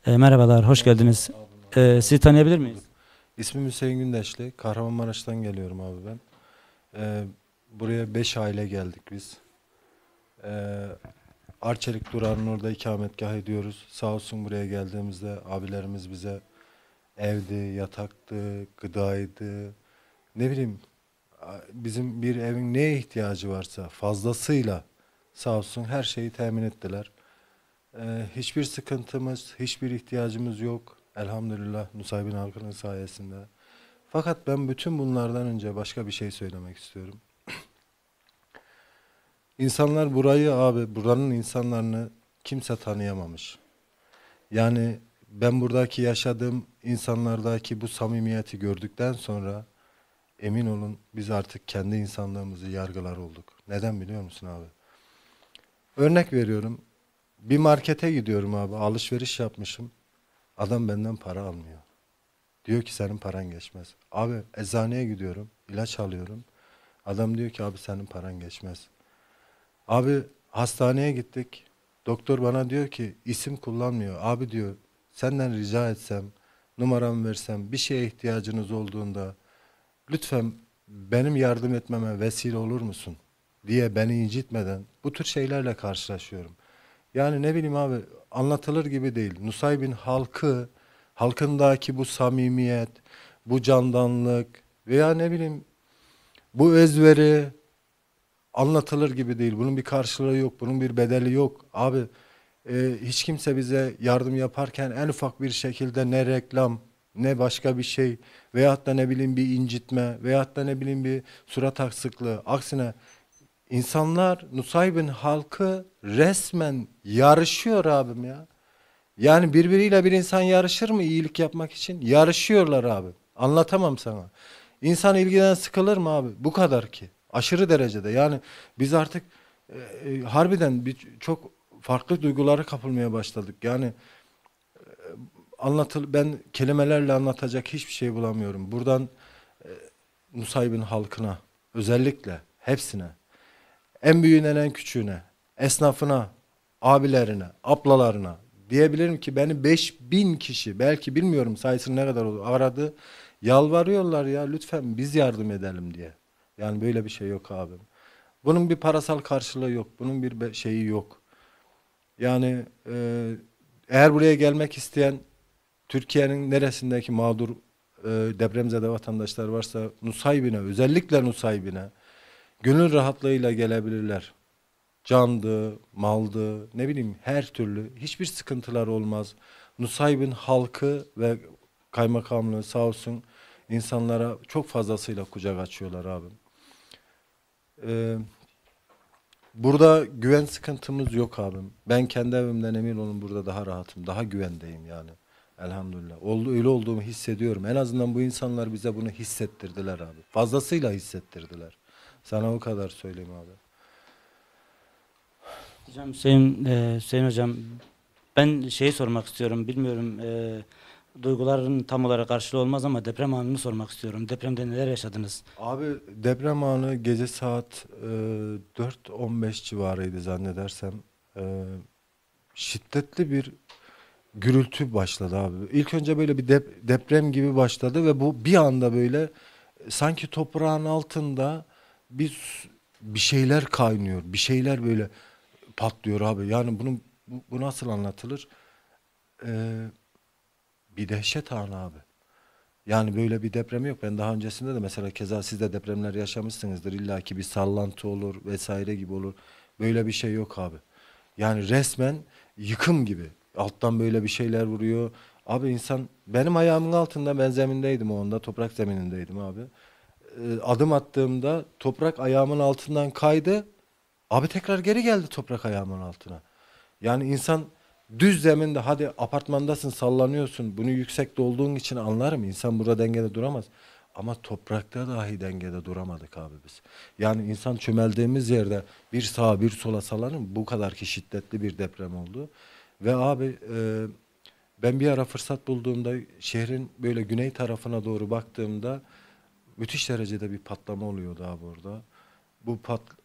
Merhabalar, hoş Merhaba geldiniz. abim, Allah Sizi razı olsun. tanıyabilir Hoş miyiz? bulduk. İsmim Hüseyin Gündeşli. Kahramanmaraş'tan geliyorum abi ben. Ee, Buraya 5 aile geldik biz. Ee, Arçelik durağının orada ikametgah ediyoruz. Sağ olsun buraya geldiğimizde abilerimiz bize evdi, yataktı, gıdaydı. Ne bileyim bizim bir evin neye ihtiyacı varsa fazlasıyla sağ olsun her şeyi temin ettiler. Hiçbir sıkıntımız, hiçbir ihtiyacımız yok. Elhamdülillah Nusaybin halkının sayesinde. Fakat ben bütün bunlardan önce başka bir şey söylemek istiyorum. İnsanlar burayı abi, buranın insanlarını kimse tanıyamamış. Yani ben buradaki yaşadığım insanlardaki bu samimiyeti gördükten sonra emin olun biz artık kendi insanlığımızı yargılar olduk. Neden biliyor musun abi? Örnek veriyorum. Bir markete gidiyorum abi, alışveriş yapmışım. Adam benden para almıyor. Diyor ki senin paran geçmez. Abi eczaneye gidiyorum, ilaç alıyorum. Adam diyor ki abi senin paran geçmez. Abi hastaneye gittik. Doktor bana diyor ki isim kullanmıyor. Abi diyor senden rica etsem, numaramı versem bir şeye ihtiyacınız olduğunda lütfen benim yardım etmeme vesile olur musun? Diye beni incitmeden bu tür şeylerle karşılaşıyorum. Yani ne bileyim abi anlatılır gibi değil. Nusaybin halkı, halkındaki bu samimiyet, bu candanlık veya ne bileyim bu özveri anlatılır gibi değil. Bunun bir karşılığı yok. Bunun bir bedeli yok. Abi hiç kimse bize yardım yaparken en ufak bir şekilde ne reklam ne başka bir şey veyahut da ne bileyim bir incitme veyahut da ne bileyim bir surat aksıklığı. Aksine insanlar Nusaybin halkı resmen yarışıyor abim ya. Yani birbiriyle bir insan yarışır mı iyilik yapmak için? Yarışıyorlar abi. Anlatamam sana. İnsan ilgiden sıkılır mı abi? Bu kadar ki. Aşırı derecede. Yani biz artık harbiden çok farklı duygulara kapılmaya başladık. Yani ben kelimelerle anlatacak hiçbir şey bulamıyorum. Buradan Nusaybin halkına özellikle hepsine en büyüğünden en küçüğüne, esnafına, abilerine, ablalarına diyebilirim ki beni 5.000 kişi belki bilmiyorum sayısının ne kadar olur aradı. Yalvarıyorlar ya lütfen biz yardım edelim diye. Yani böyle bir şey yok abim. Bunun bir parasal karşılığı yok. Bunun bir şeyi yok. Yani eğer buraya gelmek isteyen Türkiye'nin neresindeki mağdur depremzede vatandaşlar varsa Nusaybin'e özellikle Nusaybin'e gönül rahatlığıyla gelebilirler. Candı, maldı, ne bileyim her türlü hiçbir sıkıntılar olmaz. Nusaybin halkı ve kaymakamlığı sağ olsun insanlara çok fazlasıyla kucak açıyorlar abim. Ee, Burada güven sıkıntımız yok abim. Ben kendi evimden emin olun burada daha rahatım, daha güvendeyim yani. Elhamdülillah. Öyle olduğumu hissediyorum. En azından bu insanlar bize bunu hissettirdiler abi. Fazlasıyla hissettirdiler. Sana o kadar söyleyeyim abi. Hocam Hüseyin hocam, ben şeyi sormak istiyorum. Bilmiyorum, duyguların tam olarak karşılığı olmaz ama deprem anını sormak istiyorum. Depremde neler yaşadınız? Abi deprem anı gece saat 4:15 civarıydı zannedersem. E, Şiddetli bir gürültü başladı abi. İlk önce böyle bir deprem gibi başladı ve bu bir anda böyle sanki toprağın altında bir bir şeyler kaynıyor. Bir şeyler böyle patlıyor abi. Yani bu nasıl anlatılır? E, Bir dehşet anı abi. Yani böyle bir deprem yok. Ben daha öncesinde de mesela keza siz de depremler yaşamışsınızdır. İlla ki bir sallantı olur vesaire gibi olur. Böyle bir şey yok abi. Yani resmen yıkım gibi. Alttan böyle bir şeyler vuruyor. Abi insan benim ayağımın altında ben zemindeydim o anda. Toprak zeminindeydim abi. Adım attığımda toprak ayağımın altından kaydı. Abi tekrar geri geldi toprak ayağımın altına. Yani insan düz zeminde hadi apartmandasın sallanıyorsun. Bunu yüksekte olduğun için anlarım. İnsan burada dengede duramaz. Ama toprakta dahi dengede duramadık abi biz. Yani insan çömeldiğimiz yerde bir sağa bir sola sallanır mı? Bu kadar ki şiddetli bir deprem oldu. Ve abi ben bir ara fırsat bulduğumda şehrin böyle güney tarafına doğru baktığımda müthiş derecede bir patlama oluyordu abi orada. Bu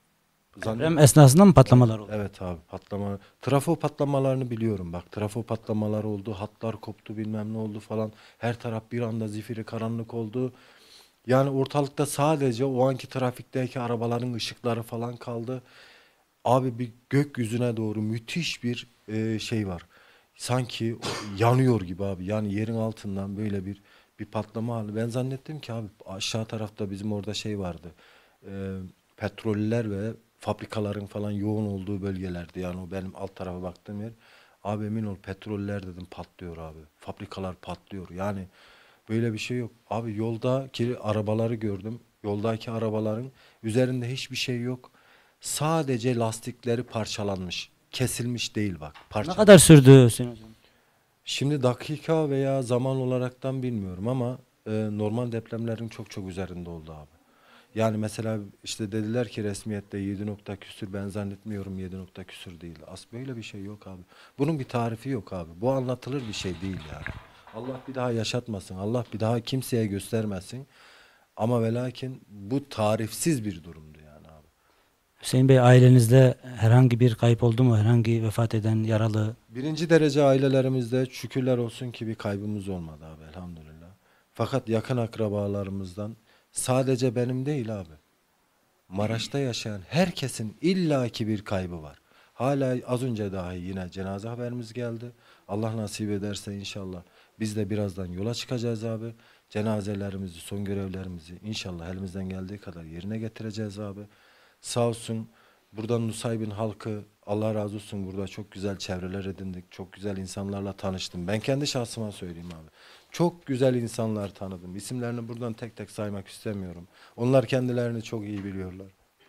Deprem esnasında mı patlamalar oldu? Evet abi, patlama. Trafo patlamalarını biliyorum bak. Trafo patlamalar oldu, hatlar koptu, bilmem ne oldu falan. Her taraf bir anda zifiri karanlık oldu. Yani ortalıkta sadece o anki trafikteki arabaların ışıkları falan kaldı. Abi bir gökyüzüne doğru müthiş bir şey var. Sanki yanıyor gibi abi. Yani yerin altından böyle bir patlama hali. Ben zannettim ki abi aşağı tarafta bizim orada şey vardı. E, Petroller ve fabrikaların falan yoğun olduğu bölgelerdi. Yani o benim alt tarafa baktığım yer. Abi emin ol, petroller dedim patlıyor abi. Fabrikalar patlıyor. Yani böyle bir şey yok. Abi yoldaki arabaları gördüm. Yoldaki arabaların üzerinde hiçbir şey yok. Sadece lastikleri parçalanmış. Kesilmiş değil bak. Ne kadar sürdü Hüseyin hocam? Şimdi dakika veya zaman olaraktan bilmiyorum ama normal depremlerin çok çok üzerinde oldu abi. Yani mesela işte dediler ki resmiyette 7 nokta küsür, ben zannetmiyorum 7 nokta küsür değil. Böyle bir şey yok abi. Bunun bir tarifi yok abi. Bu anlatılır bir şey değil yani. Allah bir daha yaşatmasın. Allah bir daha kimseye göstermesin. Ama ve lakin bu tarifsiz bir durumdu yani abi. Hüseyin Bey, ailenizde herhangi bir kayıp oldu mu? Herhangi vefat eden, yaralı? Birinci derece ailelerimizde şükürler olsun ki bir kaybımız olmadı abi, elhamdülillah. Fakat yakın akrabalarımızdan, sadece benim değil abi, Maraş'ta yaşayan herkesin illaki bir kaybı var. Hala az önce dahi yine cenaze haberimiz geldi. Allah nasip ederse inşallah biz de birazdan yola çıkacağız abi. Cenazelerimizi, son görevlerimizi inşallah elimizden geldiği kadar yerine getireceğiz abi. Sağ olsun buradan Nusaybin halkı, Allah razı olsun, burada çok güzel çevreler edindik. Çok güzel insanlarla tanıştım. Ben kendi şahsıma söyleyeyim abi. Çok güzel insanlar tanıdım. İsimlerini buradan tek tek saymak istemiyorum. Onlar kendilerini çok iyi biliyorlar.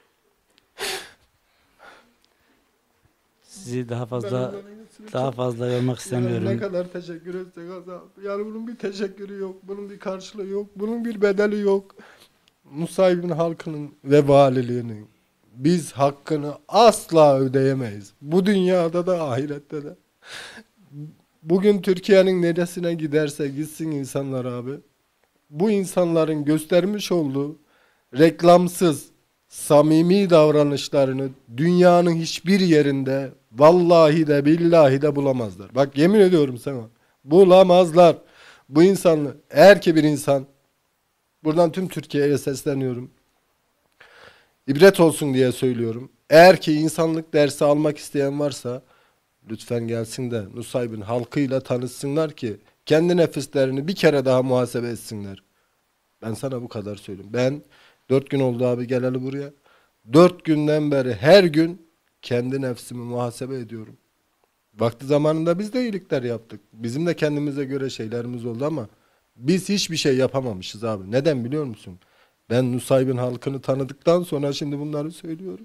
Sizi daha Ben fazla onların hepsini daha çok- fazla yormak Yani ne istemiyorum. kadar teşekkür etsek az abi. Yani bunun bir teşekkürü yok, bunun bir karşılığı yok, bunun bir bedeli yok. Nusaybin halkının ve valiliğinin biz hakkını asla ödeyemeyiz. Bu dünyada da ahirette de. Bugün Türkiye'nin neresine giderse gitsin insanlar abi, bu insanların göstermiş olduğu reklamsız, samimi davranışlarını dünyanın hiçbir yerinde vallahi de billahi de bulamazlar. Bak yemin ediyorum sana. Bulamazlar. Bu insanlı, eğer ki bir insan, buradan tüm Türkiye'ye sesleniyorum, İbret olsun diye söylüyorum. Eğer ki insanlık dersi almak isteyen varsa lütfen gelsin de Nusaybin halkıyla tanışsınlar ki kendi nefislerini bir kere daha muhasebe etsinler. Ben sana bu kadar söyleyeyim. Ben 4 gün oldu abi geleli buraya. 4 günden beri her gün kendi nefsimi muhasebe ediyorum. Vakti zamanında biz de iyilikler yaptık. Bizim de kendimize göre şeylerimiz oldu ama biz hiçbir şey yapamamışız abi. Neden biliyor musun? Ben Nusaybin halkını tanıdıktan sonra şimdi bunları söylüyorum.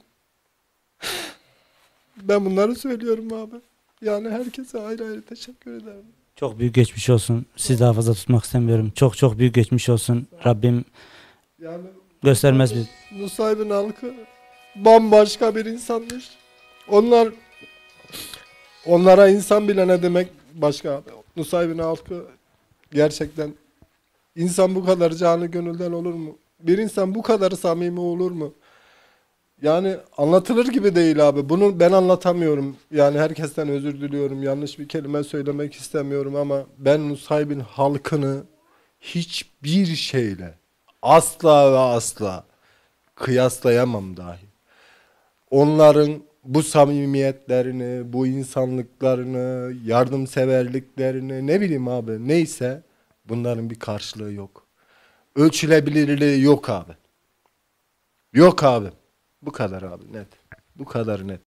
Ben bunları söylüyorum abi. Yani herkese ayrı ayrı teşekkür ederim. Çok büyük geçmiş olsun. Sizi daha fazla tutmak istemiyorum. Çok çok büyük geçmiş olsun. Rabbim Yani göstermez bir. Nusaybin halkı bambaşka bir insanmış. Onlara insan bile ne demek başka abi. Nusaybin halkı gerçekten, insan bu kadar canı gönülden olur mu? Bir insan bu kadar samimi olur mu? Yani anlatılır gibi değil abi. Bunu ben anlatamıyorum. Yani herkesten özür diliyorum. Yanlış bir kelime söylemek istemiyorum ama ben Nusaybin halkını hiçbir şeyle asla ve asla kıyaslayamam dahi. Onların bu samimiyetlerini, bu insanlıklarını, yardımseverliklerini, ne bileyim abi, neyse, bunların bir karşılığı yok. Ölçülebilirliği yok abi. Yok abi. Bu kadar abi, net. Bu kadar net.